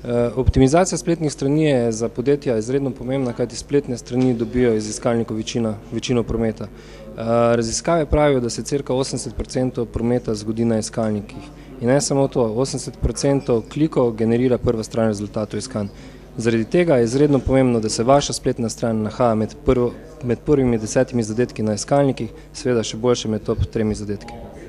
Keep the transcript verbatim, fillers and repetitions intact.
Optimizacija spletnih strani je za podjetja izredno pomembna, kajti spletne strani dobijo iz iskalnikov večino, večino prometa. Raziskave pravijo, da se cirka osemdeset procentov prometa zgodi na iskalnikih. In ne samo to, osemdeset procentov klikov generira prva stran rezultatov iskanj. Zaradi tega je izredno pomembno, da se vaša spletna stran nahaja med, prvo, med prvimi desetimi zadetki na iskalnikih, seveda še boljše med top tremi zadetki.